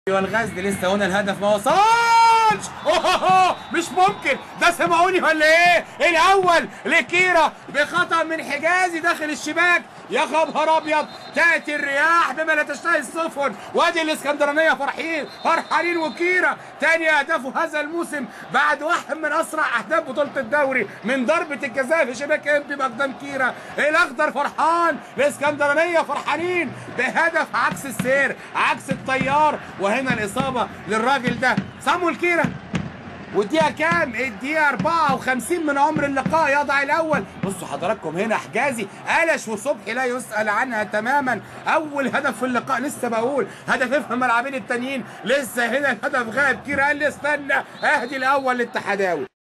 والغزل لسه هنا الهدف ما وصلش. اوه مش ممكن، ده سمعوني ولا ايه؟ الاول لكيرا بخطأ من حجازي داخل الشباك. يا خبر ابيض، تاتي الرياح بما لا تشتهي السفن، وادي الاسكندرانيه فرحانين وكيرا تاني اهدافه هذا الموسم بعد واحد من اسرع اهداف بطوله الدوري من ضربه الجزاء في شباك امبي بقدام كيرا. الاخضر فرحان، الاسكندرانيه فرحانين بهدف عكس السير عكس التيار. وهنا الاصابه للراجل ده صامويل كيرا، والدقيقة كام؟ الدقيقة 54 من عمر اللقاء يضع الأول. بصوا حضراتكم هنا حجازي قلش وصبحي لا يسأل عنها تماما. أول هدف في اللقاء، لسه بقول هدفين في الملعبين التانيين، لسه هنا الهدف غاب. كيرا قال لي استنى أهدي الأول للاتحداوي.